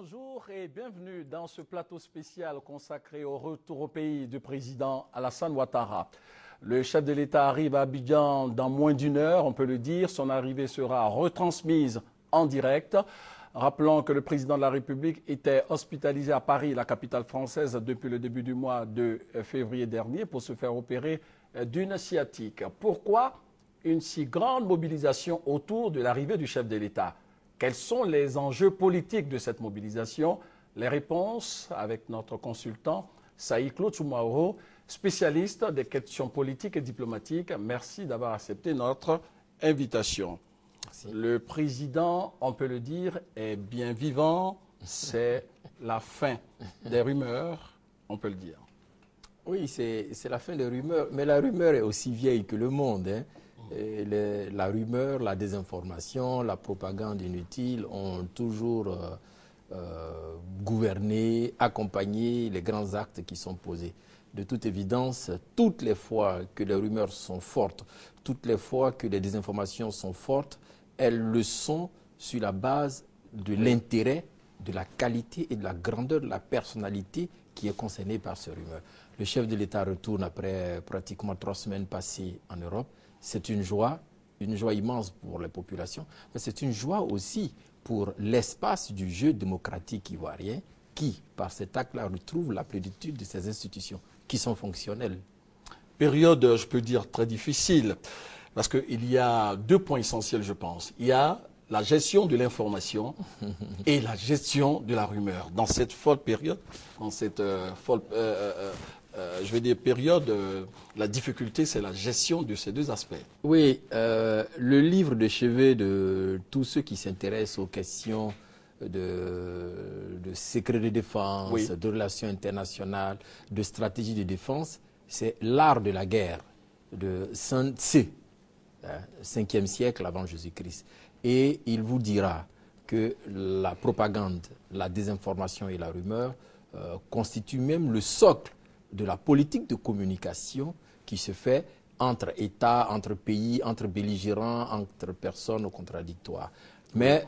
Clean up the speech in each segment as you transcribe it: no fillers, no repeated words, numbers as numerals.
Bonjour et bienvenue dans ce plateau spécial consacré au retour au pays du président Alassane Ouattara. Le chef de l'État arrive à Abidjan dans moins d'une heure, on peut le dire. Son arrivée sera retransmise en direct. Rappelons que le président de la République était hospitalisé à Paris, la capitale française, depuis le début du mois de février dernier pour se faire opérer d'une sciatique. Pourquoi une si grande mobilisation autour de l'arrivée du chef de l'État? Quels sont les enjeux politiques de cette mobilisation? Les réponses avec notre consultant Saïd Claude Soumaoro, spécialiste des questions politiques et diplomatiques. Merci d'avoir accepté notre invitation. Merci. Le président, on peut le dire, est bien vivant. C'est la fin des rumeurs, on peut le dire. Oui, c'est la fin des rumeurs, mais la rumeur est aussi vieille que le monde, hein. La rumeur, la désinformation, la propagande inutile ont toujours gouverné, accompagné les grands actes qui sont posés. De toute évidence, toutes les fois que les rumeurs sont fortes, toutes les fois que les désinformations sont fortes, elles le sont sur la base de l'intérêt, de la qualité et de la grandeur de la personnalité qui est concernée par ces rumeurs. Le chef de l'État retourne après pratiquement 3 semaines passées en Europe. C'est une joie immense pour les populations, mais c'est une joie aussi pour l'espace du jeu démocratique ivoirien qui, par cet acte-là, retrouve la plénitude de ces institutions qui sont fonctionnelles. Période, je peux dire, très difficile, parce qu'il y a 2 points essentiels, je pense. Il y a la gestion de l'information et la gestion de la rumeur. Dans cette folle période, dans cette je vais dire période, la difficulté, c'est la gestion de ces 2 aspects. Oui, le livre de chevet de tous ceux qui s'intéressent aux questions de secret de défense, oui, de relations internationales, de stratégie de défense, c'est L'art de la guerre de Sun Tzu, 5e siècle avant Jésus-Christ. Et il vous dira que la propagande, la désinformation et la rumeur constituent même le socle de la politique de communication qui se fait entre États, entre pays, entre belligérants, entre personnes contradictoires. Mais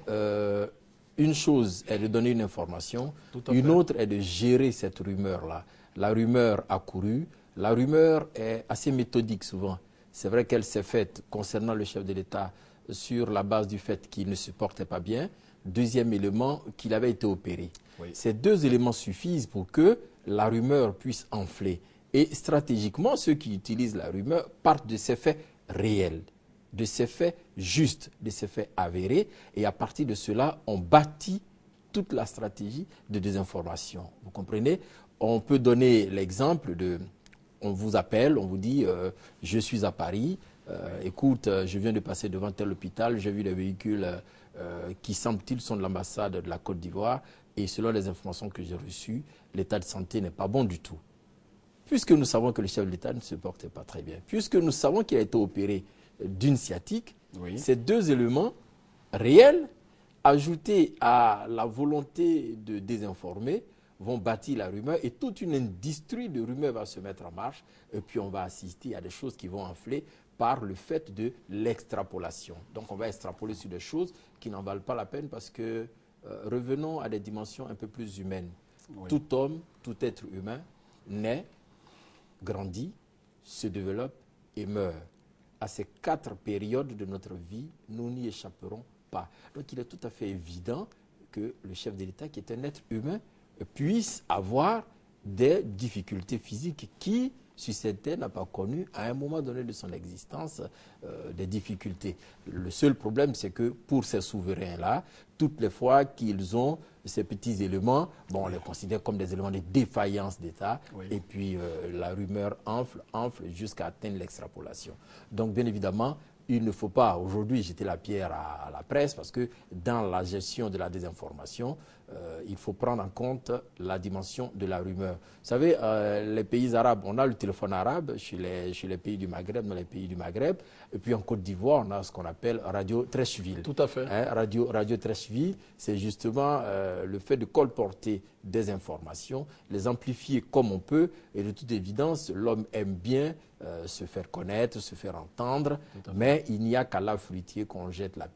une chose est de donner une information, une autre est de gérer cette rumeur-là. La rumeur a couru, la rumeur est assez méthodique souvent. C'est vrai qu'elle s'est faite concernant le chef de l'État sur la base du fait qu'il ne se portait pas bien. Deuxième élément, qu'il avait été opéré. Oui. Ces 2 éléments suffisent pour que la rumeur puisse enfler. Et stratégiquement, ceux qui utilisent la rumeur partent de ces faits réels, de ces faits justes, de ces faits avérés. Et à partir de cela, on bâtit toute la stratégie de désinformation. Vous comprenez? On peut donner l'exemple de... On vous appelle, on vous dit je suis à Paris, écoute, je viens de passer devant tel hôpital, j'ai vu des véhicules qui semble-t-il sont de l'ambassade de la Côte d'Ivoire et selon les informations que j'ai reçues, l'état de santé n'est pas bon du tout. Puisque nous savons que le chef de l'État ne se portait pas très bien, puisque nous savons qu'il a été opéré d'une sciatique, oui, ces 2 éléments réels, ajoutés à la volonté de désinformer, vont bâtir la rumeur et toute une industrie de rumeurs va se mettre en marche et puis on va assister à des choses qui vont enfler par le fait de l'extrapolation. Donc on va extrapoler sur des choses qui n'en valent pas la peine parce que revenons à des dimensions un peu plus humaines. Oui. Tout homme, tout être humain naît, grandit, se développe et meurt. À ces 4 périodes de notre vie, nous n'y échapperons pas. Donc il est tout à fait évident que le chef de l'État, qui est un être humain, puisse avoir des difficultés physiques qui, si c'était, n'a pas connu à un moment donné de son existence des difficultés. Le seul problème, c'est que pour ces souverains-là, toutes les fois qu'ils ont ces petits éléments, bon, on les considère comme des éléments de défaillance d'État, oui, et puis la rumeur enfle jusqu'à atteindre l'extrapolation. Donc, bien évidemment, il ne faut pas aujourd'hui jeter la pierre à la presse parce que dans la gestion de la désinformation, il faut prendre en compte la dimension de la rumeur. Vous savez, les pays arabes, on a le téléphone arabe chez les pays du Maghreb, dans les pays du Maghreb, et puis en Côte d'Ivoire, on a ce qu'on appelle Radio Treichville. Tout à fait. Hein, Radio Treichville, c'est justement le fait de colporter des informations, les amplifier comme on peut, et de toute évidence, l'homme aime bien se faire connaître, se faire entendre, mais il n'y a qu'à l'arbre fruitier qu'on jette la pierre,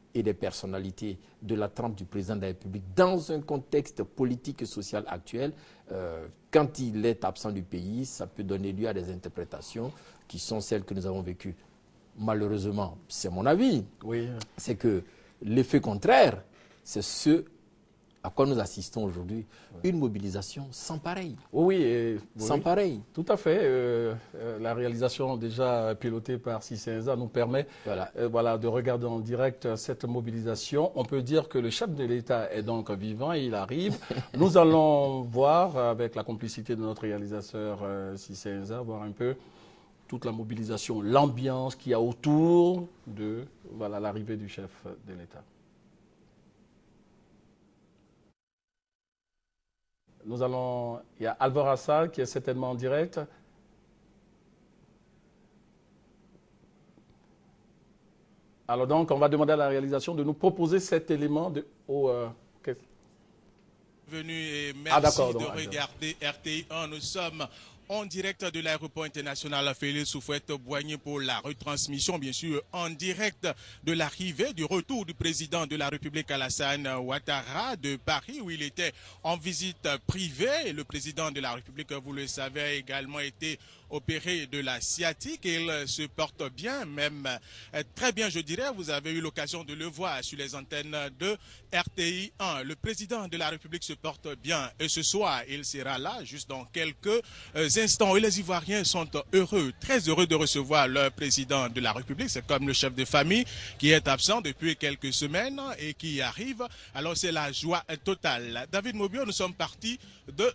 et des personnalités de la trempe du président de la République dans un contexte politique et social actuel, quand il est absent du pays, ça peut donner lieu à des interprétations qui sont celles que nous avons vécues. Malheureusement, c'est mon avis, oui. C'est que l'effet contraire, c'est ce à quoi nous assistons aujourd'hui, une mobilisation sans pareil. Oui, sans pareil. Tout à fait. La réalisation déjà pilotée par Cisenza nous permet voilà, de regarder en direct cette mobilisation. On peut dire que le chef de l'État est donc vivant et il arrive. Nous allons voir, avec la complicité de notre réalisateur Cisenza, voir un peu toute la mobilisation, l'ambiance qu'il y a autour de l'arrivée du chef de l'État. Nous allons, il y a Alvaro Assal qui est certainement en direct. Alors donc, on va demander à la réalisation de nous proposer cet élément Venu et merci de regarder RTI 1. Nous sommes en direct de l'aéroport international Félix Houphouët-Boigny pour la retransmission, bien sûr, en direct de l'arrivée, du retour du président de la République Alassane Ouattara de Paris, où il était en visite privée. Le président de la République, vous le savez, a également été opéré de la sciatique. Il se porte bien, même très bien, je dirais. Vous avez eu l'occasion de le voir sur les antennes de RTI 1. Le président de la République se porte bien et ce soir, il sera là juste dans quelques instants. Et les Ivoiriens sont heureux, très heureux de recevoir leur président de la République. C'est comme le chef de famille qui est absent depuis quelques semaines et qui arrive. Alors c'est la joie totale. David Mobio, nous sommes partis de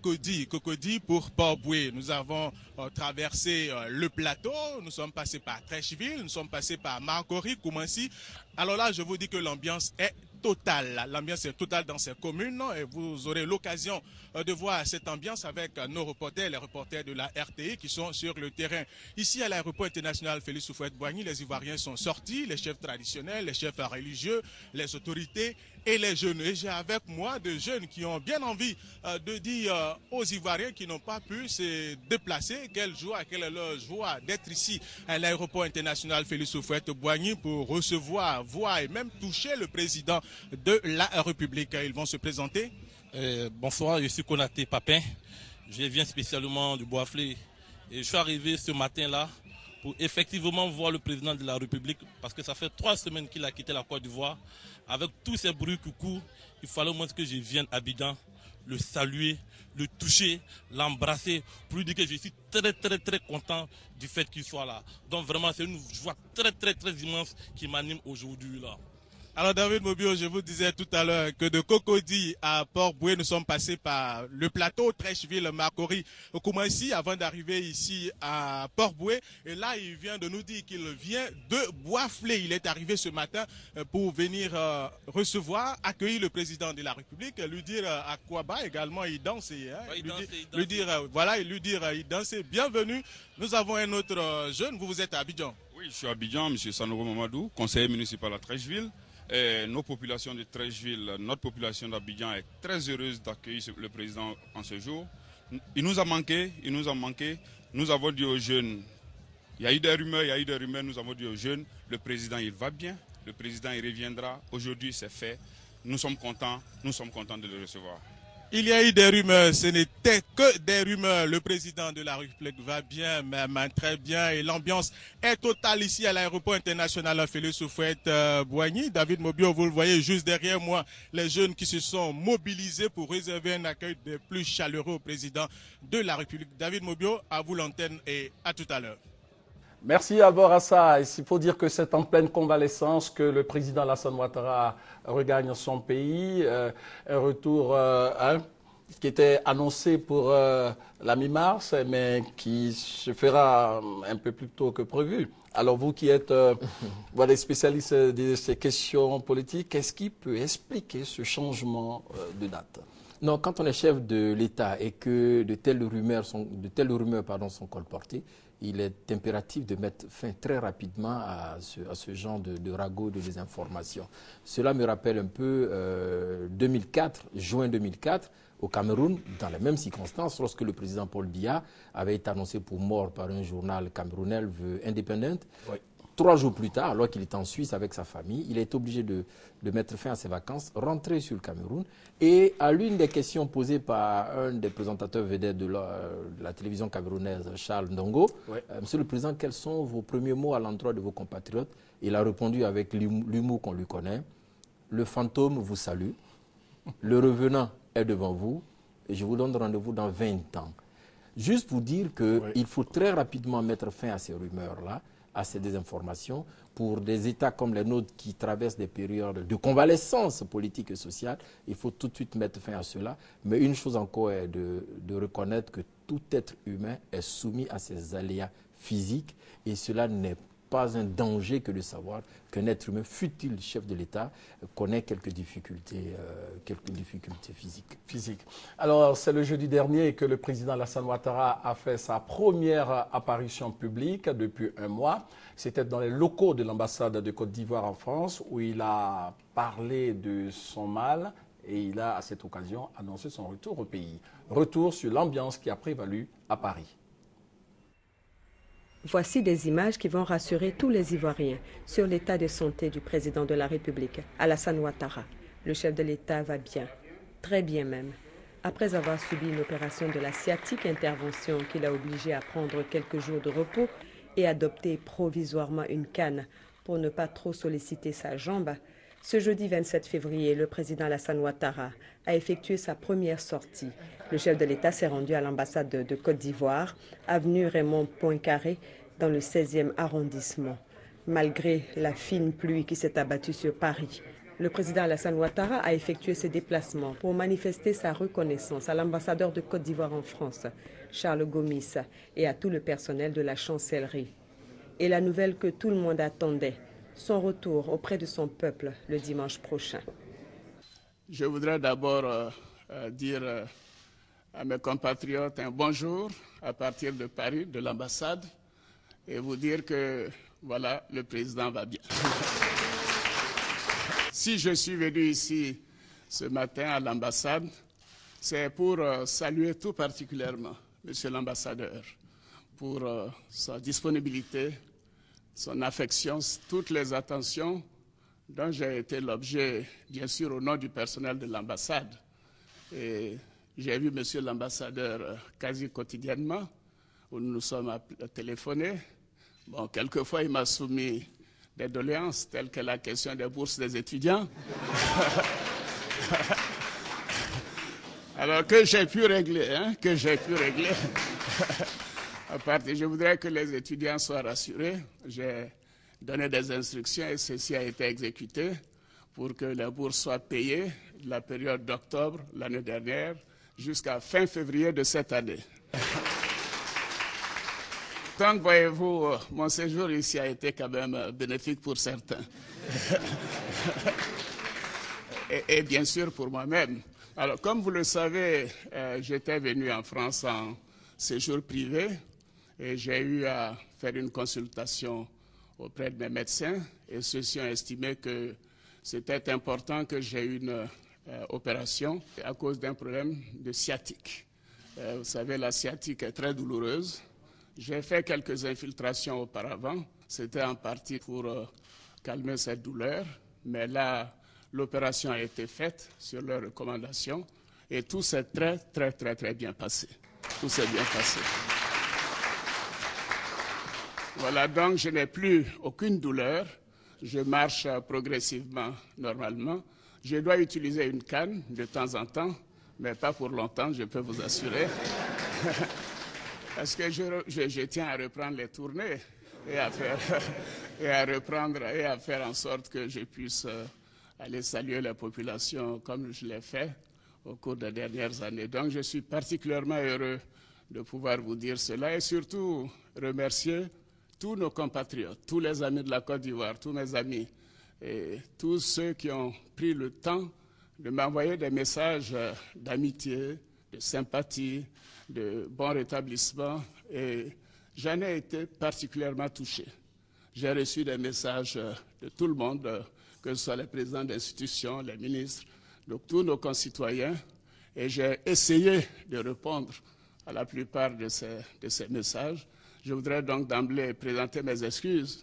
Cocody pour Port-Boué. Nous avons traversé le plateau, nous sommes passés par Treichville, nous sommes passés par Marcory, Koumansi. Alors là, je vous dis que l'ambiance est totale. L'ambiance est totale dans ces communes et vous aurez l'occasion de voir cette ambiance avec nos reporters, les reporters de la RTI qui sont sur le terrain. Ici à l'aéroport international Félix Houphouët-Boigny, les Ivoiriens sont sortis, les chefs traditionnels, les chefs religieux, les autorités et les jeunes. Et j'ai avec moi des jeunes qui ont bien envie de dire aux Ivoiriens qui n'ont pas pu se déplacer quelle est leur joie d'être ici à l'aéroport international Félix Houphouët-Boigny pour recevoir, voir et même toucher le président de la République. Ils vont se présenter. Bonsoir, je suis Konaté Papin. Je viens spécialement du Bois-Flé. Et je suis arrivé ce matin-là pour effectivement voir le président de la République parce que ça fait 3 semaines qu'il a quitté la Côte d'Ivoire. Avec tous ces bruits coucou, il fallait au moins que je vienne à Abidjan, le saluer, le toucher, l'embrasser, pour lui dire que je suis très content du fait qu'il soit là. Donc vraiment, c'est une joie très immense qui m'anime aujourd'hui là. Alors David Mobio, je vous disais tout à l'heure que de Cocody à Port-Boué, nous sommes passés par le plateau, Treichville, Marcory, Koumansi, avant d'arriver ici à Port-Boué. Et là, il vient de nous dire qu'il vient de Bois-Flé. Il est arrivé ce matin pour venir recevoir, accueillir le président de la République, lui dire à quoi bas également il dansait. Hein, ouais, lui dire il dansait. Bienvenue. Nous avons un autre jeune. Vous êtes à Abidjan. Oui, je suis à Abidjan, M. Sanogo Mamadou, conseiller municipal à Treichville. Et nos populations de Treichville, notre population d'Abidjan est très heureuse d'accueillir le président en ce jour. Il nous a manqué. Nous avons dit aux jeunes, il y a eu des rumeurs, nous avons dit aux jeunes, le président il va bien, le président il reviendra. Aujourd'hui c'est fait, nous sommes contents de le recevoir. Il y a eu des rumeurs, ce n'était que des rumeurs. Le président de la République va bien, même très bien. Et l'ambiance est totale ici à l'aéroport international Félix Houphouët-Boigny. David Mobio, vous le voyez juste derrière moi, les jeunes qui se sont mobilisés pour réserver un accueil des plus chaleureux au président de la République. David Mobio, à vous l'antenne et à tout à l'heure. Merci Alvaro Assal. Il faut dire que c'est en pleine convalescence que le président Alassane Ouattara regagne son pays. Un retour qui était annoncé pour la mi-mars, mais qui se fera un peu plus tôt que prévu. Alors vous qui êtes voilà, spécialiste de ces questions politiques, qu'est-ce qui peut expliquer ce changement de date? Non, quand on est chef de l'État et que de telles rumeurs sont colportées, il est impératif de mettre fin très rapidement à ce genre de ragot de désinformation. Cela me rappelle un peu 2004, juin 2004, au Cameroun, dans les mêmes circonstances, lorsque le président Paul Biya avait été annoncé pour mort par un journal camerounais, The Independent. Oui. 3 jours plus tard, alors qu'il était en Suisse avec sa famille, il est obligé de mettre fin à ses vacances, rentrer sur le Cameroun. Et à l'une des questions posées par un des présentateurs vedettes de la télévision camerounaise, Charles Ndongo, Monsieur le Président, quels sont vos premiers mots à l'endroit de vos compatriotes? Il a répondu avec l'humour qu'on lui connaît. Le fantôme vous salue, le revenant est devant vous, et je vous donne rendez-vous dans 20 ans. Juste pour dire qu'il faut très rapidement mettre fin à ces rumeurs-là, à ces désinformations, pour des États comme les nôtres qui traversent des périodes de convalescence politique et sociale. Il faut tout de suite mettre fin à cela. Mais une chose encore est de reconnaître que tout être humain est soumis à ces aléas physiques et cela n'est pas un danger que de savoir qu'un être humain, fût-il chef de l'État, connaît quelques difficultés physiques. Alors, c'est le jeudi dernier que le président Alassane Ouattara a fait sa première apparition publique depuis un mois. C'était dans les locaux de l'ambassade de Côte d'Ivoire en France où il a parlé de son mal et il a, à cette occasion, annoncé son retour au pays. Retour sur l'ambiance qui a prévalu à Paris. Voici des images qui vont rassurer tous les Ivoiriens sur l'état de santé du président de la République, Alassane Ouattara. Le chef de l'État va bien, très bien même. Après avoir subi une opération de la sciatique, intervention qui l'a obligé à prendre quelques jours de repos et adopter provisoirement une canne pour ne pas trop solliciter sa jambe, ce jeudi 27 février, le président Alassane Ouattara a effectué sa première sortie. Le chef de l'État s'est rendu à l'ambassade de Côte d'Ivoire, avenue Raymond Poincaré, dans le 16e arrondissement. Malgré la fine pluie qui s'est abattue sur Paris, le président Alassane Ouattara a effectué ses déplacements pour manifester sa reconnaissance à l'ambassadeur de Côte d'Ivoire en France, Charles Gomis, et à tout le personnel de la chancellerie. Et la nouvelle que tout le monde attendait, son retour auprès de son peuple le dimanche prochain. Je voudrais d'abord dire à mes compatriotes un bonjour à partir de Paris, de l'ambassade, et vous dire que, voilà, le président va bien. Si je suis venu ici ce matin à l'ambassade, c'est pour saluer tout particulièrement Monsieur l'ambassadeur pour sa disponibilité, son affection, toutes les attentions dont j'ai été l'objet, bien sûr, au nom du personnel de l'ambassade. Et j'ai vu Monsieur l'ambassadeur quasi quotidiennement, où nous nous sommes téléphonés. Bon, quelquefois, il m'a soumis des doléances, telles que la question des bourses des étudiants. Alors, que j'ai pu régler, Je voudrais que les étudiants soient rassurés. J'ai donné des instructions et ceci a été exécuté pour que les bourses soient payées de la période d'octobre l'année dernière jusqu'à fin février de cette année. Donc, voyez-vous, mon séjour ici a été quand même bénéfique pour certains. et bien sûr pour moi-même. Alors, comme vous le savez, j'étais venu en France en séjour privé et j'ai eu à faire une consultation auprès de mes médecins et ceux-ci ont estimé que c'était important que j'ai une opération à cause d'un problème de sciatique. Vous savez, la sciatique est très douloureuse. J'ai fait quelques infiltrations auparavant. C'était en partie pour calmer cette douleur. Mais là, l'opération a été faite sur leurs recommandations et tout s'est très bien passé. Tout s'est bien passé. Voilà, donc je n'ai plus aucune douleur. Je marche progressivement, normalement. Je dois utiliser une canne de temps en temps, mais pas pour longtemps, je peux vous assurer. Parce que je tiens à reprendre les tournées et à faire en sorte que je puisse aller saluer la population comme je l'ai fait au cours des dernières années. Donc je suis particulièrement heureux de pouvoir vous dire cela et surtout remercier tous nos compatriotes, tous les amis de la Côte d'Ivoire, tous mes amis et tous ceux qui ont pris le temps de m'envoyer des messages d'amitié, de sympathie, de bon rétablissement et j'en ai été particulièrement touché. J'ai reçu des messages de tout le monde, que ce soit les présidents d'institutions, les ministres, de tous nos concitoyens et j'ai essayé de répondre à la plupart de ces messages. Je voudrais donc d'emblée présenter mes excuses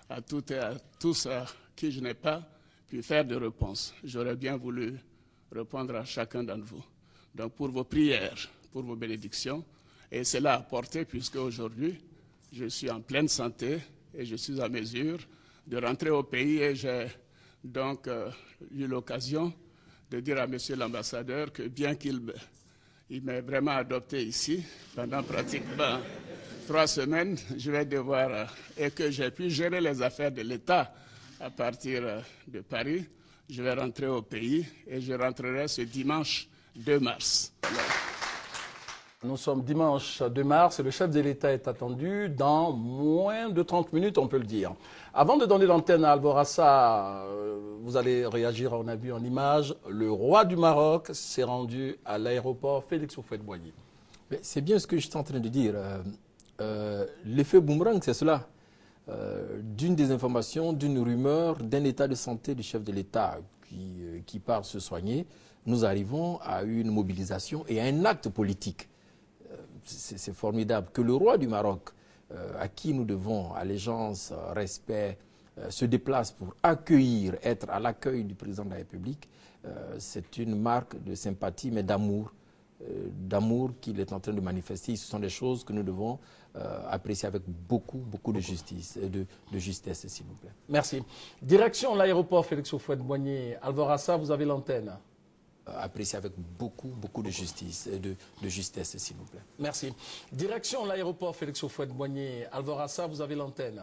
à toutes et à tous à qui je n'ai pas pu faire de réponse. J'aurais bien voulu répondre à chacun d'entre vous. Donc pour vos prières, pour vos bénédictions, et cela a porté puisque aujourd'hui, je suis en pleine santé et je suis à mesure de rentrer au pays et j'ai donc eu l'occasion de dire à monsieur l'ambassadeur que bien qu'il m'ait vraiment adopté ici pendant pratiquement 3 semaines, je vais devoir, et que j'ai pu gérer les affaires de l'État à partir de Paris, je vais rentrer au pays et je rentrerai ce dimanche 2 mars. Nous sommes dimanche 2 mars et le chef de l'État est attendu dans moins de 30 minutes, on peut le dire. Avant de donner l'antenne à Alvorassa, vous allez réagir, on a vu en image, le roi du Maroc s'est rendu à l'aéroport Félix Houphouët-Boigny. C'est bien ce que je suis en train de dire. L'effet boomerang, c'est cela. D'une désinformation, d'une rumeur, d'un état de santé du chef de l'État qui part se soigner, nous arrivons à une mobilisation et à un acte politique. C'est formidable que le roi du Maroc, à qui nous devons allégeance, respect, se déplace pour accueillir, être à l'accueil du président de la République. C'est une marque de sympathie, mais d'amour qu'il est en train de manifester. Ce sont des choses que nous devons apprécier avec beaucoup de justice et de justesse, s'il vous plaît. Merci. Direction l'aéroport Félix Houphouët-Boigny. Alvorassa, vous avez l'antenne. Apprécier avec beaucoup de justice et de justesse, s'il vous plaît. Merci. Direction l'aéroport Félix Houphouët-Boigny. Alvorassa, vous avez l'antenne.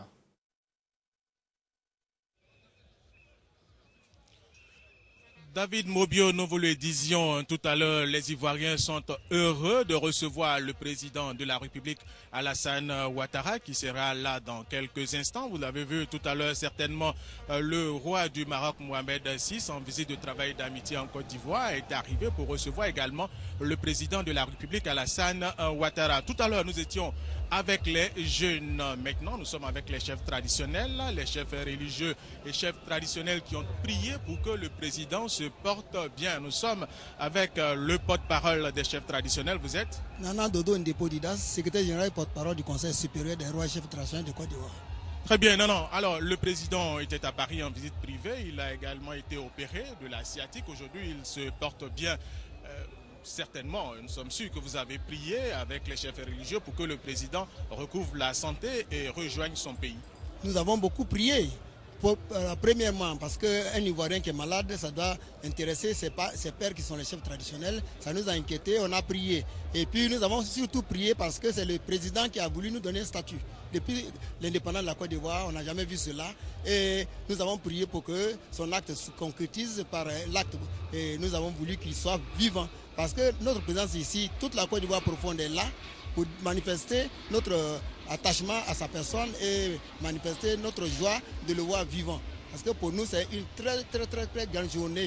David Mobio, nous vous le disions tout à l'heure, les Ivoiriens sont heureux de recevoir le président de la République, Alassane Ouattara, qui sera là dans quelques instants. Vous l'avez vu tout à l'heure, certainement, le roi du Maroc, Mohamed VI, en visite de travail d'amitié en Côte d'Ivoire, est arrivé pour recevoir également le président de la République, Alassane Ouattara. Tout à l'heure, nous étions avec les jeunes. Maintenant, nous sommes avec les chefs traditionnels, les chefs religieux et chefs traditionnels qui ont prié pour que le président se porte bien. Nous sommes avec le porte-parole des chefs traditionnels. Vous êtes Nana Dodo Ndepodidas, secrétaire général et porte-parole du Conseil supérieur des rois et chefs traditionnels de Côte d'Ivoire. Très bien, non. Alors, le président était à Paris en visite privée. Il a également été opéré de la sciatique. Aujourd'hui, il se porte bien. Certainement, nous sommes sûrs que vous avez prié avec les chefs religieux pour que le président recouvre la santé et rejoigne son pays. Nous avons beaucoup prié. Premièrement, parce qu'un Ivoirien qui est malade, ça doit intéresser ses pères qui sont les chefs traditionnels. Ça nous a inquiétés, on a prié. Et puis nous avons surtout prié parce que c'est le président qui a voulu nous donner un statut. Depuis l'indépendance de la Côte d'Ivoire, on n'a jamais vu cela. Et nous avons prié pour que son acte se concrétise par l'acte. Et nous avons voulu qu'il soit vivant. Parce que notre présence ici, toute la Côte d'Ivoire profonde est là pour manifester notre attachement à sa personne et manifester notre joie de le voir vivant. Parce que pour nous, c'est une très grande journée.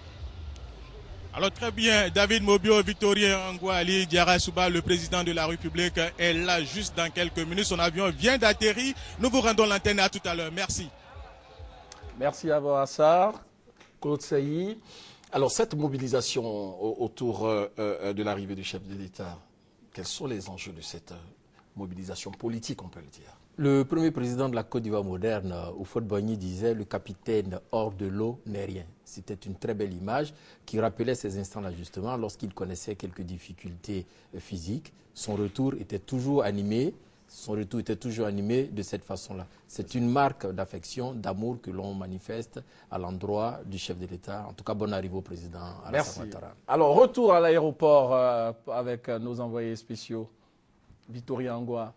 Alors très bien, David Mobio, Victorien Angouali, Diarra Souba, le président de la République est là juste dans quelques minutes. Son avion vient d'atterrir. Nous vous rendons l'antenne à tout à l'heure. Merci. Merci à vous, Assar, Claude Sailly. Alors cette mobilisation autour de l'arrivée du chef de l'État, quels sont les enjeux de cette mobilisation politique, on peut le dire? Le premier président de la Côte d'Ivoire moderne, Houphouët-Boigny, disait « Le capitaine hors de l'eau n'est rien ». C'était une très belle image qui rappelait ces instants-là justement lorsqu'il connaissait quelques difficultés physiques. Son retour était toujours animé. De cette façon-là. C'est une marque d'affection, d'amour que l'on manifeste à l'endroit du chef de l'État. En tout cas, bonne arrivée au président Alassane Ouattara. Alors, retour à l'aéroport avec nos envoyés spéciaux. Victorien Angoua.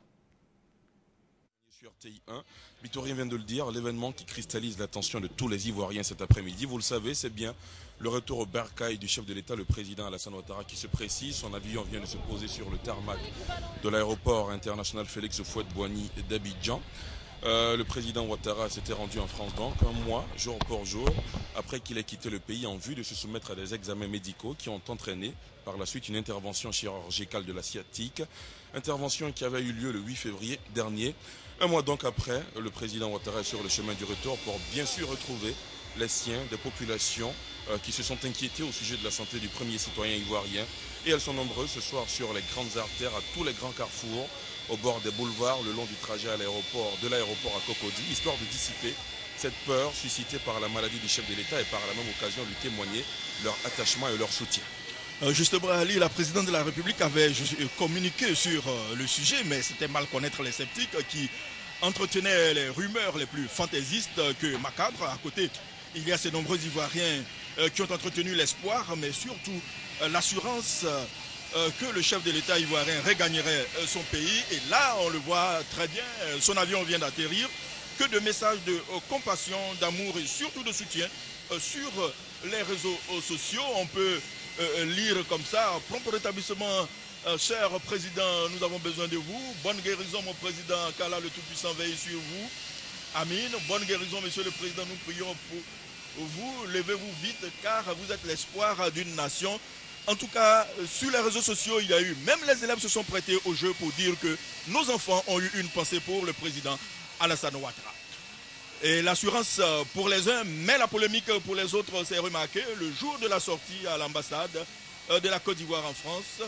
Sur TI1, Victorien vient de le dire, l'événement qui cristallise l'attention de tous les Ivoiriens cet après-midi. Vous le savez, c'est bien le retour au bercail du chef de l'État, le président Alassane Ouattara, qui se précise. Son avion vient de se poser sur le tarmac de l'aéroport international Félix Houphouët-Boigny d'Abidjan. Le président Ouattara s'était rendu en France donc un mois, jour pour jour, après qu'il ait quitté le pays en vue de se soumettre à des examens médicaux qui ont entraîné par la suite une intervention chirurgicale de la sciatique. Intervention qui avait eu lieu le 8 février dernier. Un mois donc après, le président Ouattara est sur le chemin du retour pour bien sûr retrouver les siens des populations qui se sont inquiétées au sujet de la santé du premier citoyen ivoirien. Et elles sont nombreuses ce soir sur les grandes artères, à tous les grands carrefours, au bord des boulevards, le long du trajet à l'aéroport, de l'aéroport à Cocody, histoire de dissiper cette peur suscitée par la maladie du chef de l'État et par la même occasion lui témoigner leur attachement et leur soutien. Justement, Ali, la présidente de la République avait communiqué sur le sujet, mais c'était mal connaître les sceptiques qui entretenaient les rumeurs les plus fantaisistes que macabres. À côté, il y a ces nombreux Ivoiriens qui ont entretenu l'espoir, mais surtout l'assurance que le chef de l'État ivoirien regagnerait son pays. Et là, on le voit très bien, son avion vient d'atterrir. Que de messages de compassion, d'amour et surtout de soutien sur les réseaux sociaux. On peut lire comme ça, prompt rétablissement, cher président, nous avons besoin de vous. Bonne guérison, mon président, qu'Allah le Tout-Puissant veille sur vous. Amin. Bonne guérison, monsieur le président, nous prions pour vous. Levez-vous vite, car vous êtes l'espoir d'une nation. En tout cas, sur les réseaux sociaux, il y a eu, même les élèves se sont prêtés au jeu pour dire que nos enfants ont eu une pensée pour le président Alassane Ouattara. Et l'assurance pour les uns, mais la polémique pour les autres s'est remarquée le jour de la sortie à l'ambassade de la Côte d'Ivoire en France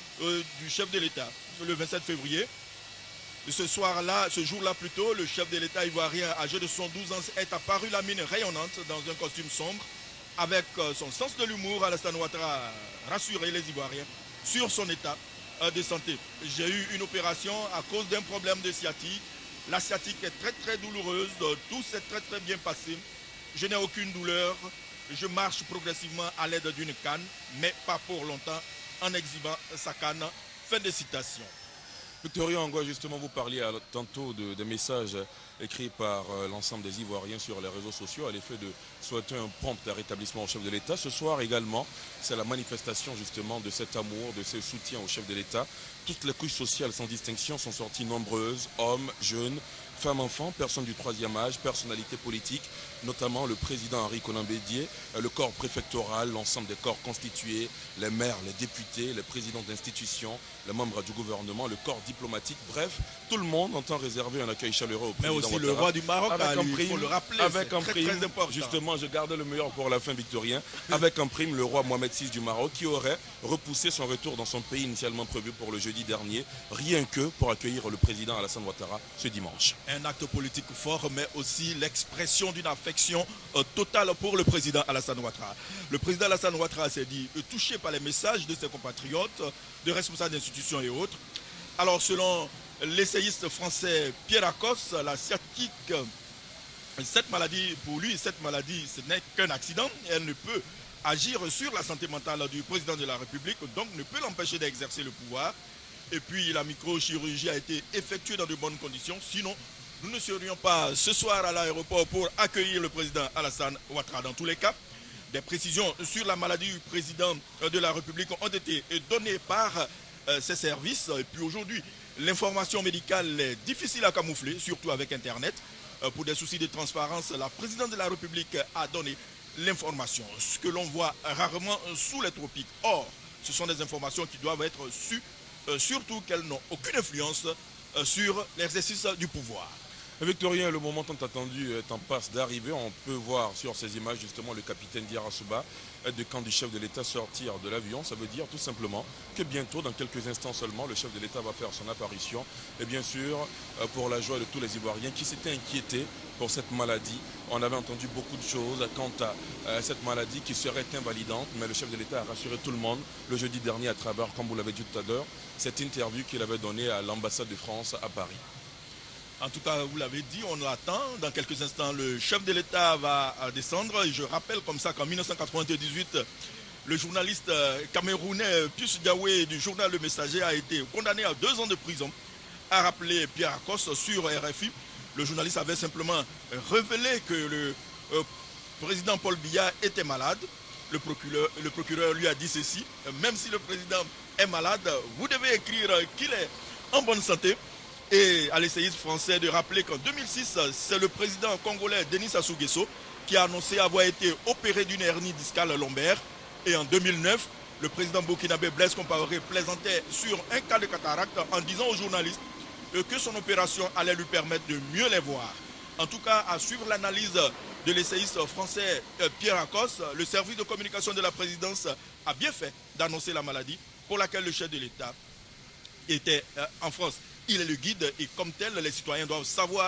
du chef de l'État, le 27 février. Ce soir-là, ce jour-là plutôt, le chef de l'État ivoirien âgé de 112 ans est apparu la mine rayonnante dans un costume sombre avec son sens de l'humour. Alassane Ouattara a rassuré les Ivoiriens sur son état de santé. J'ai eu une opération à cause d'un problème de sciatique. La sciatique est très très douloureuse, tout s'est très très bien passé. Je n'ai aucune douleur, je marche progressivement à l'aide d'une canne, mais pas pour longtemps, en exhibant sa canne. Fin de citation. Victorien Angoua, justement, vous parliez tantôt des messages écrits par l'ensemble des Ivoiriens sur les réseaux sociaux à l'effet de souhaiter un prompt rétablissement au chef de l'État. Ce soir également, c'est la manifestation justement de cet amour, de ce soutien au chef de l'État. Toutes les couches sociales sans distinction sont sorties nombreuses, hommes, jeunes, femmes, enfants, personnes du troisième âge, personnalités politiques, notamment le président Henri Konan Bédié, le corps préfectoral, l'ensemble des corps constitués, les maires, les députés, les présidents d'institutions, les membres du gouvernement, le corps diplomatique, bref, tout le monde entend réserver un accueil chaleureux au président Ouattara. Mais aussi Ouattara, le roi du Maroc, il faut le rappeler, avec un très, prime, très important. Justement, je gardais le meilleur pour la fin, Victorien, avec un prime, le roi Mohamed VI du Maroc, qui aurait repoussé son retour dans son pays initialement prévu pour le jeudi dernier, rien que pour accueillir le président Alassane Ouattara ce dimanche. Un acte politique fort, mais aussi l'expression d'une affection totale pour le président Alassane Ouattara. Le président Alassane Ouattara s'est dit touché par les messages de ses compatriotes, de responsables d'institutions et autres. Alors, selon l'essayiste français Pierre Akos, la sciatique, cette maladie, pour lui, cette maladie, ce n'est qu'un accident. Elle ne peut agir sur la santé mentale du président de la République, donc ne peut l'empêcher d'exercer le pouvoir. Et puis, la microchirurgie a été effectuée dans de bonnes conditions. Sinon, nous ne serions pas ce soir à l'aéroport pour accueillir le président Alassane Ouattara. Dans tous les cas, des précisions sur la maladie du président de la République ont été données par ses services. Et puis aujourd'hui, l'information médicale est difficile à camoufler, surtout avec Internet. Pour des soucis de transparence, la présidente de la République a donné l'information, ce que l'on voit rarement sous les tropiques. Or, ce sont des informations qui doivent être sues, surtout qu'elles n'ont aucune influence sur l'exercice du pouvoir. Victorien, le moment tant attendu est en passe d'arriver. On peut voir sur ces images justement le capitaine Diarra Souba du camp du chef de l'État sortir de l'avion. Ça veut dire tout simplement que bientôt, dans quelques instants seulement, le chef de l'État va faire son apparition. Et bien sûr, pour la joie de tous les Ivoiriens qui s'étaient inquiétés pour cette maladie. On avait entendu beaucoup de choses quant à cette maladie qui serait invalidante, mais le chef de l'État a rassuré tout le monde le jeudi dernier à travers, comme vous l'avez dit tout à l'heure, cette interview qu'il avait donnée à l'ambassade de France à Paris. En tout cas, vous l'avez dit, on l'attend. Dans quelques instants, le chef de l'État va descendre. Et je rappelle comme ça qu'en 1998, le journaliste camerounais Pius Diawé du journal Le Messager a été condamné à 2 ans de prison. A rappelé Pierre Akos sur RFI. Le journaliste avait simplement révélé que le président Paul Biya était malade. Le procureur lui a dit ceci. Même si le président est malade, vous devez écrire qu'il est en bonne santé. Et à l'essayiste français de rappeler qu'en 2006, c'est le président congolais Denis Sassou Nguesso qui a annoncé avoir été opéré d'une hernie discale lombaire. Et en 2009, le président burkinabé Blaise Compaoré plaisantait sur un cas de cataracte en disant aux journalistes que son opération allait lui permettre de mieux les voir. En tout cas, à suivre l'analyse de l'essayiste français Pierre Akos, le service de communication de la présidence a bien fait d'annoncer la maladie pour laquelle le chef de l'État était en France. il est le guide et comme tel, les citoyens doivent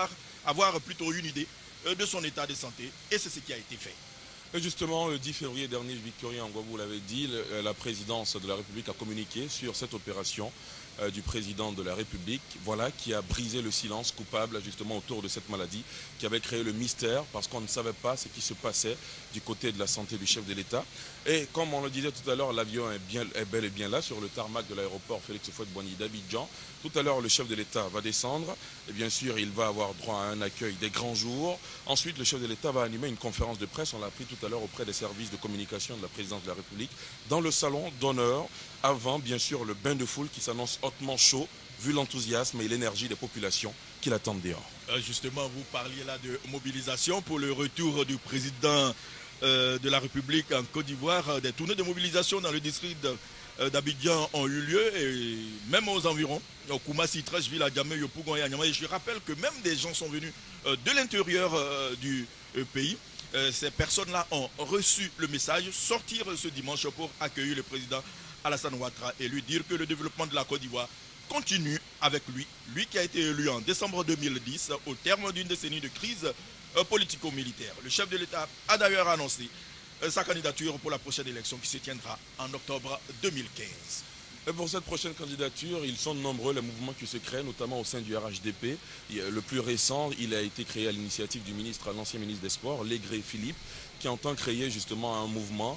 avoir plutôt une idée de son état de santé et c'est ce qui a été fait. Et justement, le 10 février dernier, Victorien Angwa, vous l'avez dit, la présidence de la République a communiqué sur cette opération du président de la République, voilà, qui a brisé le silence coupable justement autour de cette maladie, qui avait créé le mystère parce qu'on ne savait pas ce qui se passait du côté de la santé du chef de l'État. Et comme on le disait tout à l'heure, l'avion est bel et bien là sur le tarmac de l'aéroport Félix Houphouët-Boigny d'Abidjan. Tout à l'heure, le chef de l'État va descendre et bien sûr, il va avoir droit à un accueil des grands jours. Ensuite, le chef de l'État va animer une conférence de presse, on l'a appris tout à l'heure auprès des services de communication de la présidence de la République, dans le salon d'honneur, avant bien sûr le bain de foule qui s'annonce hautement chaud, vu l'enthousiasme et l'énergie des populations qui l'attendent dehors. Justement, vous parliez là de mobilisation pour le retour du président de la République en Côte d'Ivoire. Des tournées de mobilisation dans le district d'Abidjan ont eu lieu, et même aux environs, au Koumassi, Trècheville, à Djamé, Yopougon et à Niamey. Je rappelle que même des gens sont venus de l'intérieur du pays. Ces personnes-là ont reçu le message, sortir ce dimanche pour accueillir le président Alassane Ouattara et lui dire que le développement de la Côte d'Ivoire continue avec lui. Lui qui a été élu en décembre 2010 au terme d'une décennie de crise politico-militaire. Le chef de l'État a d'ailleurs annoncé sa candidature pour la prochaine élection qui se tiendra en octobre 2015. Et pour cette prochaine candidature, ils sont nombreux les mouvements qui se créent, notamment au sein du RHDP. Le plus récent, il a été créé à l'initiative du l'ancien ministre des Sports, Légré Philippe, qui entend créer justement un mouvement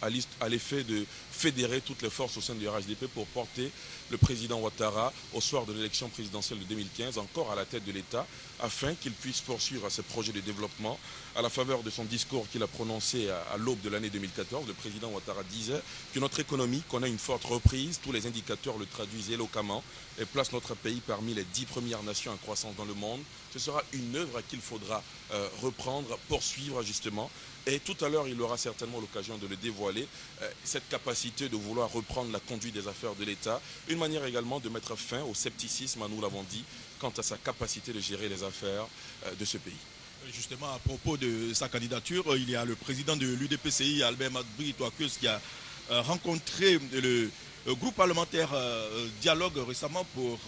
à l'effet de fédérer toutes les forces au sein du RHDP pour porter le président Ouattara au soir de l'élection présidentielle de 2015 encore à la tête de l'État, afin qu'il puisse poursuivre ses projets de développement. À la faveur de son discours qu'il a prononcé à l'aube de l'année 2014, le président Ouattara disait que notre économie connaît une forte reprise, tous les indicateurs le traduisent éloquemment et place notre pays parmi les 10 premières nations en croissance dans le monde. Ce sera une œuvre qu'il faudra reprendre, poursuivre justement. Et tout à l'heure, il aura certainement l'occasion de le dévoiler, cette capacité de vouloir reprendre la conduite des affaires de l'État. Une manière également de mettre fin au scepticisme, nous l'avons dit, quant à sa capacité de gérer les affaires de ce pays. Justement, à propos de sa candidature, il y a le président de l'UDPCI, Albert Madbri Touakeus, qui a rencontré le groupe parlementaire Dialogue récemment pour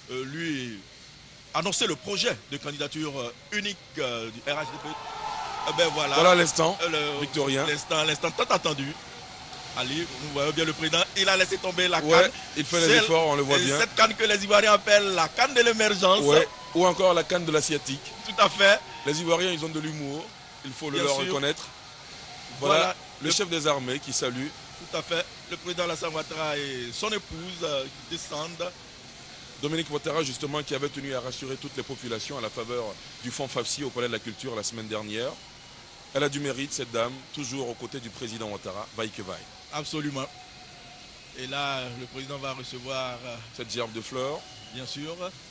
lui annoncer le projet de candidature unique du RHDP. Ben voilà l'instant, Victorien. L'instant tant attendu. Allez, nous voyons bien le président, il a laissé tomber la canne. Ouais, il fait les efforts, on le voit bien. Cette canne que les Ivoiriens appellent la canne de l'émergence. Ouais, ou encore la canne de l'asiatique. Tout à fait. Les Ivoiriens, ils ont de l'humour, il faut le leur reconnaître. Voilà le chef des armées qui salue. Tout à fait. Le président Alassane Ouattara et son épouse qui descendent. Dominique Ouattara, justement, qui avait tenu à rassurer toutes les populations à la faveur du Fonds FAFSI au Palais de la Culture la semaine dernière. Elle a du mérite, cette dame, toujours aux côtés du président Ouattara, vaille que vaille. Absolument. Et là, le président va recevoir cette gerbe de fleurs. Bien sûr.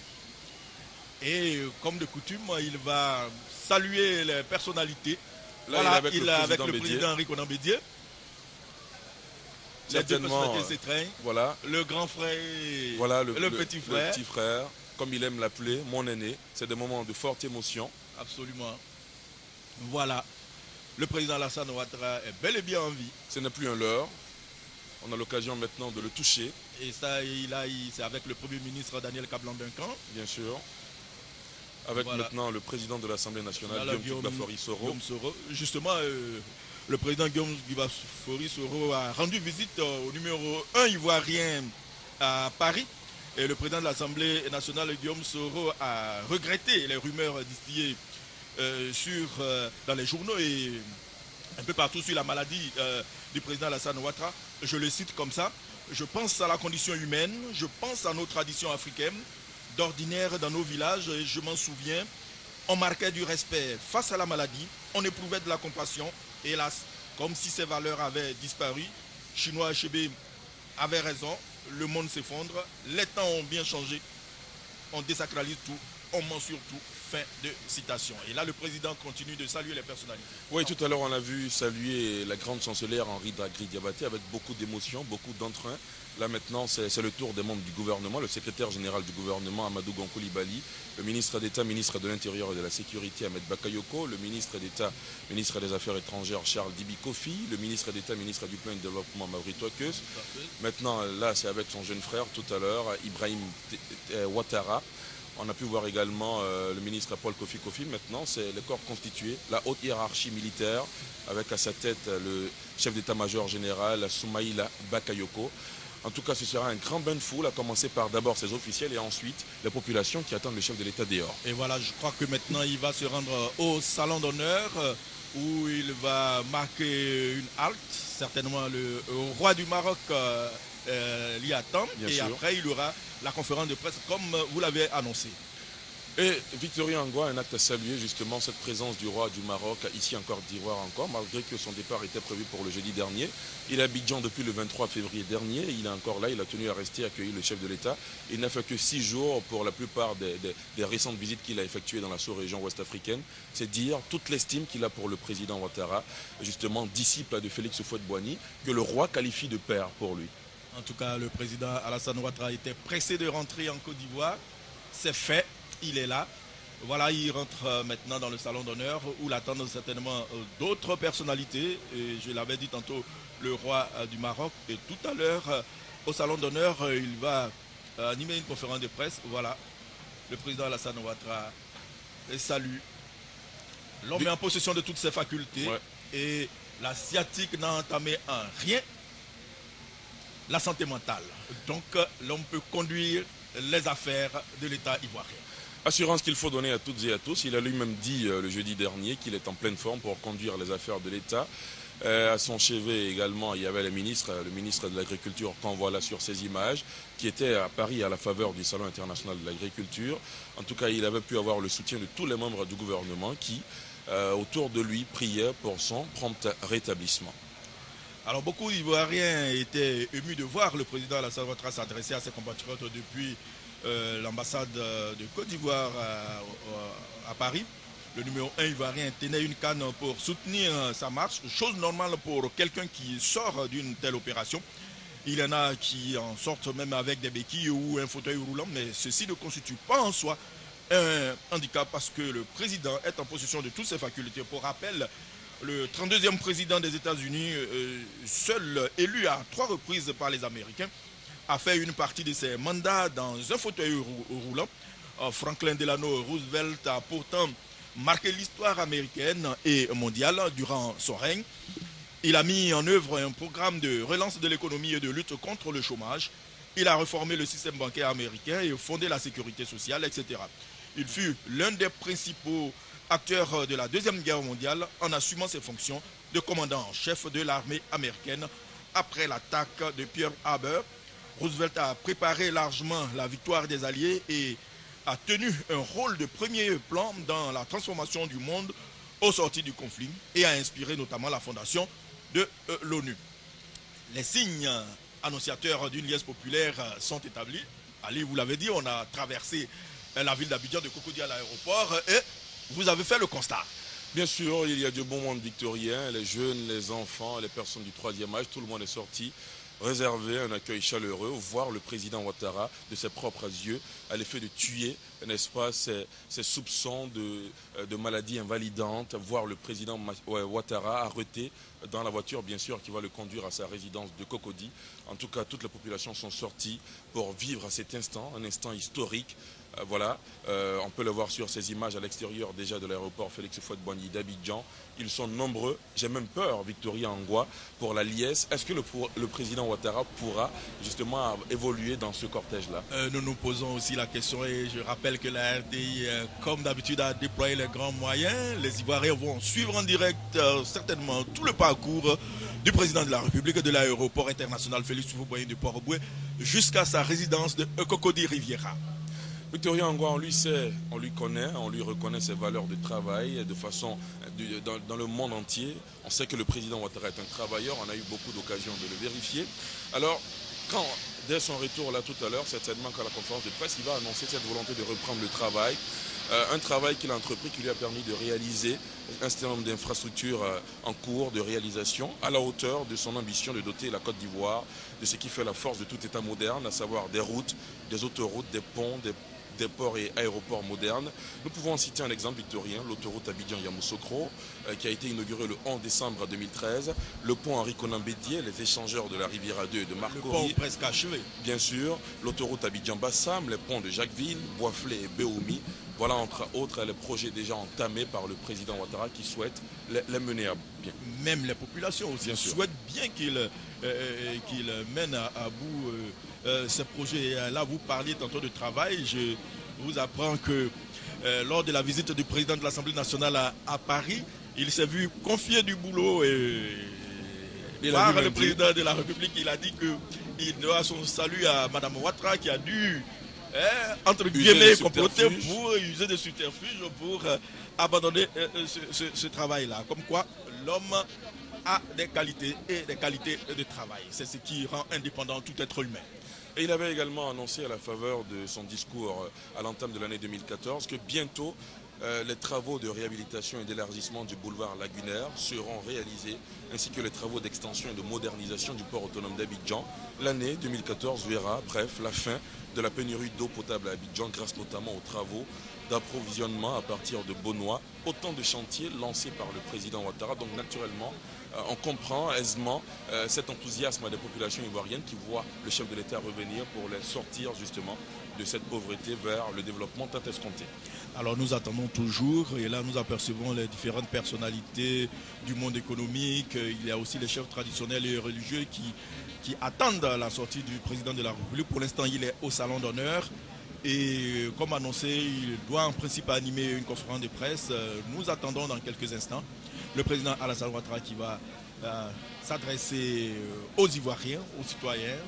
Et comme de coutume, il va saluer les personnalités. Là, voilà, il est avec le président Henri Konan Bédié. Certainement, voilà. Le grand frère, voilà, le petit frère. Le petit frère, comme il aime l'appeler, mon aîné. C'est des moments de forte émotion. Absolument. Voilà. Le président Alassane Ouattara est bel et bien en vie. Ce n'est plus un leurre. On a l'occasion maintenant de le toucher. Et ça, c'est avec le Premier ministre Daniel Kablan-Duncan. Bien sûr. Avec maintenant le président de l'Assemblée nationale, Guillaume Bafori-Soro. Justement, le président Guillaume Bafori-Soro a rendu visite au numéro 1 ivoirien à Paris. Et le président de l'Assemblée nationale, Guillaume Soro, a regretté les rumeurs distillées dans les journaux et un peu partout sur la maladie du président Alassane Ouattara. Je le cite comme ça. Je pense à la condition humaine, je pense à nos traditions africaines. D'ordinaire, dans nos villages, et je m'en souviens, on marquait du respect face à la maladie, on éprouvait de la compassion. Et hélas, comme si ces valeurs avaient disparu, Chinois Achebe avait raison, le monde s'effondre, les temps ont bien changé, on désacralise tout, on ment sur tout. Fin de citation. Et là, le président continue de saluer les personnalités. Oui, tout à l'heure, on a vu saluer la grande chancelière Henri Dragri Diabaté avec beaucoup d'émotion, beaucoup d'entrain. Là maintenant, c'est le tour des membres du gouvernement, le secrétaire général du gouvernement, Amadou Gon Coulibaly, le ministre d'État, ministre de l'Intérieur et de la Sécurité, Ahmed Bakayoko, le ministre d'État, ministre des Affaires étrangères, Charles Dibi Kofi, le ministre d'État, ministre du Plan et du Développement, Mauri Tokeus. Maintenant, là, c'est avec son jeune frère, tout à l'heure, Ibrahim Ouattara. On a pu voir également le ministre Paul Kofi Kofi. Maintenant, c'est le corps constitué, la haute hiérarchie militaire, avec à sa tête le chef d'état-major général, Soumaïla Bakayoko. En tout cas, ce sera un grand bain de foule, à commencer par d'abord ses officiels et ensuite les populations qui attendent le chef de l'État dehors. Et voilà, je crois que maintenant, il va se rendre au salon d'honneur où il va marquer une halte. Certainement, le roi du Maroc l'y attend. Bien sûr. Après, il y aura la conférence de presse comme vous l'avez annoncé. Et Victorien Angwa, un acte à saluer justement cette présence du roi du Maroc ici en Côte d'Ivoire encore, malgré que son départ était prévu pour le jeudi dernier. Il est à Abidjan depuis le 23 février dernier, il est encore là, il a tenu à rester accueillir le chef de l'État. Il n'a fait que 6 jours pour la plupart des récentes visites qu'il a effectuées dans la sous-région ouest-africaine. C'est dire toute l'estime qu'il a pour le président Ouattara, justement disciple de Félix Houphouët-Boigny, que le roi qualifie de père pour lui. En tout cas, le président Alassane Ouattara était pressé de rentrer en Côte d'Ivoire. C'est fait. Il est là. Voilà, il rentre maintenant dans le salon d'honneur où l'attendent certainement d'autres personnalités. Et je l'avais dit tantôt, le roi du Maroc. Et tout à l'heure, au salon d'honneur, il va animer une conférence de presse. Voilà, le président Alassane Ouattara salue. L'homme est en possession de toutes ses facultés. Ouais. Et l'asiatique n'a entamé en rien la santé mentale. Donc, l'homme peut conduire les affaires de l'État ivoirien. Assurance qu'il faut donner à toutes et à tous. Il a lui-même dit le jeudi dernier qu'il est en pleine forme pour conduire les affaires de l'État. À son chevet également, il y avait le ministre de l'Agriculture qu'on voit là sur ces images, qui était à Paris à la faveur du Salon international de l'agriculture. En tout cas, il avait pu avoir le soutien de tous les membres du gouvernement qui, autour de lui, priaient pour son prompt rétablissement. Alors beaucoup d'Ivoiriens étaient émus de voir le président Alassane Ouattara s'adresser à ses compatriotes depuis l'ambassade de Côte d'Ivoire à Paris. Le numéro 1 ivoirien tenait une canne pour soutenir sa marche, chose normale pour quelqu'un qui sort d'une telle opération. Il y en a qui en sortent même avec des béquilles ou un fauteuil roulant, mais ceci ne constitue pas en soi un handicap parce que le président est en possession de toutes ses facultés. Pour rappel, le 32e président des États-Unis, seul élu à 3 reprises par les Américains, a fait une partie de ses mandats dans un fauteuil roulant. Franklin Delano Roosevelt a pourtant marqué l'histoire américaine et mondiale durant son règne. Il a mis en œuvre un programme de relance de l'économie et de lutte contre le chômage. Il a réformé le système bancaire américain et fondé la sécurité sociale, etc. Il fut l'un des principaux acteurs de la Deuxième Guerre mondiale en assumant ses fonctions de commandant en chef de l'armée américaine après l'attaque de Pearl Harbor. Roosevelt a préparé largement la victoire des Alliés et a tenu un rôle de premier plan dans la transformation du monde au sortir du conflit et a inspiré notamment la fondation de l'ONU. Les signes annonciateurs d'une liesse populaire sont établis. Ali, vous l'avez dit, on a traversé la ville d'Abidjan de Cocody à l'aéroport et vous avez fait le constat. Bien sûr, il y a du bon monde victorien, les jeunes, les enfants, les personnes du 3e âge, tout le monde est sorti. Réserver un accueil chaleureux, voir le président Ouattara de ses propres yeux à l'effet de tuer, n'est-ce pas, ces soupçons de maladies invalidantes, voir le président Ouattara arrêté dans la voiture, bien sûr, qui va le conduire à sa résidence de Cocody. En tout cas, toutes les populations sont sorties pour vivre à cet instant, un instant historique. Voilà, on peut le voir sur ces images à l'extérieur déjà de l'aéroport Félix Houphouët-Boigny d'Abidjan. Ils sont nombreux. J'ai même peur, Victorien Angwa, pour la liesse. Est-ce que le président Ouattara pourra justement évoluer dans ce cortège-là? Nous nous posons aussi la question et je rappelle que la RDI, comme d'habitude, a déployé les grands moyens. Les Ivoiriens vont suivre en direct certainement tout le parcours du président de la République de l'aéroport international Félix Houphouët-Boigny de Port-au-Prince jusqu'à sa résidence de Cocody Riviera. Victorien Angwa, on lui sait, on lui connaît, on lui reconnaît ses valeurs de travail de façon, dans le monde entier. On sait que le président Ouattara est un travailleur, on a eu beaucoup d'occasions de le vérifier. Alors, dès son retour là tout à l'heure, certainement qu'à la conférence de presse, il va annoncer cette volonté de reprendre le travail un travail qu'il a entrepris qui lui a permis de réaliser un certain nombre d'infrastructures en cours de réalisation à la hauteur de son ambition de doter la Côte d'Ivoire de ce qui fait la force de tout État moderne, à savoir des routes, des autoroutes, des ponts, des ports et aéroports modernes. Nous pouvons en citer un exemple victorien, l'autoroute Abidjan-Yamoussoukro, qui a été inaugurée le 11 décembre 2013, le pont Henri Konan Bédié, les échangeurs de la Riviera 2 et de Marcory. Le pont presque achevé. Bien sûr, l'autoroute Abidjan-Bassam, les ponts de Jacquesville, Boisflé et Béoumi. Voilà, entre autres, les projets déjà entamés par le président Ouattara qui souhaite les mener à bien. Même les populations aussi souhaitent bien qu'il mène à bout ces projets. Là, vous parliez tantôt de travail. Je vous apprends que lors de la visite du président de l'Assemblée nationale à Paris, il s'est vu confier du boulot par le président de la République. Il a dit qu'il doit son salut à Mme Ouattara qui a dû entre guillemets comploter pour user de subterfuge pour abandonner ce travail-là. Comme quoi l'homme a des qualités et des qualités de travail. C'est ce qui rend indépendant tout être humain. Et il avait également annoncé à la faveur de son discours à l'entame de l'année 2014 que bientôt les travaux de réhabilitation et d'élargissement du boulevard lagunaire seront réalisés, ainsi que les travaux d'extension et de modernisation du port autonome d'Abidjan. L'année 2014 verra, bref, la fin de la pénurie d'eau potable à Abidjan, grâce notamment aux travaux d'approvisionnement à partir de Bonois. Autant de chantiers lancés par le président Ouattara. Donc naturellement, on comprend aisément cet enthousiasme des populations ivoiriennes qui voient le chef de l'État revenir pour les sortir justement de cette pauvreté vers le développement tant escompté. Alors nous attendons toujours, et là nous apercevons les différentes personnalités du monde économique. Il y a aussi les chefs traditionnels et religieux qui attendent la sortie du président de la République. Pour l'instant, il est au salon d'honneur. Et comme annoncé, il doit en principe animer une conférence de presse. Nous attendons dans quelques instants le président Alassane Ouattara qui va s'adresser aux Ivoiriens, aux citoyens,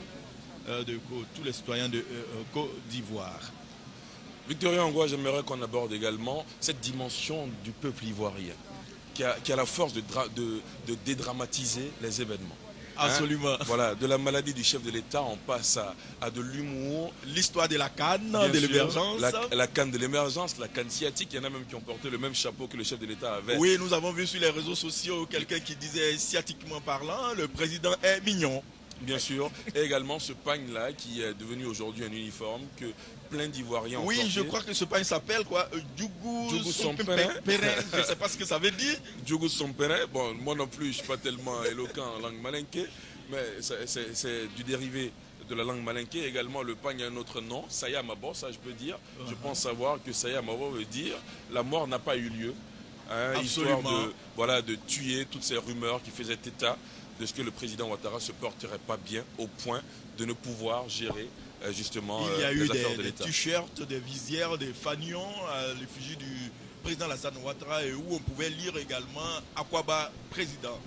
tous les citoyens de Côte d'Ivoire. Victorien Angoua, j'aimerais qu'on aborde également cette dimension du peuple ivoirien qui a la force de dédramatiser les événements. Absolument. Voilà, de la maladie du chef de l'État, on passe à de l'humour. L'histoire de la canne, de l'émergence. La canne de l'émergence, la canne sciatique. Il y en a même qui ont porté le même chapeau que le chef de l'État avait. Oui, nous avons vu sur les réseaux sociaux quelqu'un qui disait, sciatiquement parlant, le président est mignon. Bien sûr. Et également ce pagne-là qui est devenu aujourd'hui un uniforme que plein d'Ivoiriens ont porté. Oui, je crois que ce pagne s'appelle quoi? Djougou Sompere. Je ne sais pas ce que ça veut dire. Djougou Sompere. Bon, moi non plus, je ne suis pas tellement éloquent en langue malinké, mais c'est du dérivé de la langue malinké. Également, le pagne a un autre nom, Saya Mabo, ça je peux dire. Je pense savoir que Saya Mabo veut dire la mort n'a pas eu lieu. Histoire de tuer toutes ces rumeurs qui faisaient état de ce que le président Ouattara se porterait pas bien au point de ne pouvoir gérer justement il y a les eu affaires de l'État. Des t-shirts, des visières, des fanions à l'effigie du président Alassane Ouattara et où on pouvait lire également Akwaba président.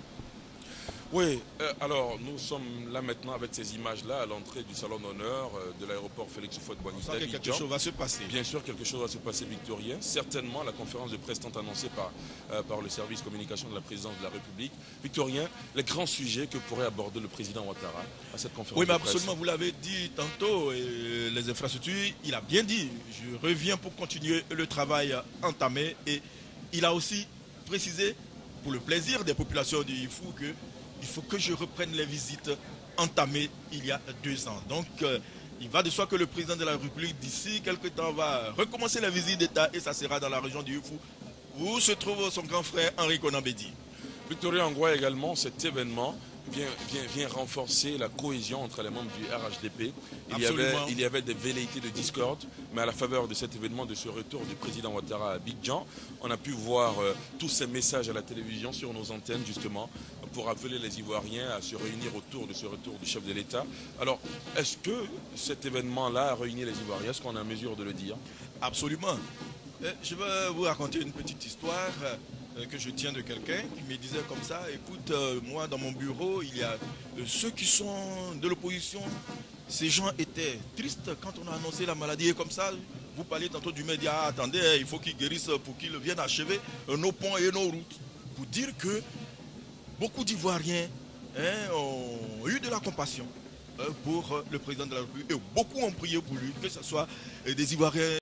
Oui, alors nous sommes là maintenant avec ces images-là à l'entrée du salon d'honneur de l'aéroport Félix Houphouët-Boigny d'Abidjan. Quelque chose va se passer. Bien sûr, quelque chose va se passer, Victorien. Certainement, la conférence de presse tant annoncée par le service communication de la présidence de la République. Victorien, les grands sujets que pourrait aborder le président Ouattara à cette conférence de presse. Oui, mais absolument, vous l'avez dit tantôt, les infrastructures, il a bien dit, je reviens pour continuer le travail entamé. Et il a aussi précisé, pour le plaisir des populations du Ifou, que il faut que je reprenne les visites entamées il y a 2 ans. Donc, il va de soi que le président de la République, d'ici quelques temps, va recommencer la visite d'État et ça sera dans la région du Ifou, où se trouve son grand frère Henri Konan Bédié. Victorien Angoua également, cet événement vient renforcer la cohésion entre les membres du RHDP. Il y avait des velléités de discorde, mais à la faveur de cet événement, de ce retour du président Ouattara à Abidjan, on a pu voir tous ces messages à la télévision sur nos antennes, justement, pour appeler les Ivoiriens à se réunir autour de ce retour du chef de l'État. Alors, est-ce que cet événement-là a réuni les Ivoiriens? Est-ce qu'on est en mesure de le dire? Absolument. Je vais vous raconter une petite histoire que je tiens de quelqu'un qui me disait comme ça, écoute, moi dans mon bureau, il y a ceux qui sont de l'opposition. Ces gens étaient tristes quand on a annoncé la maladie et comme ça, vous parlez tantôt du média, attendez, il faut qu'ils guérissent pour qu'ils viennent achever nos ponts et nos routes. Pour dire que beaucoup d'Ivoiriens ont eu de la compassion pour le président de la République et beaucoup ont prié pour lui, que ce soit des Ivoiriens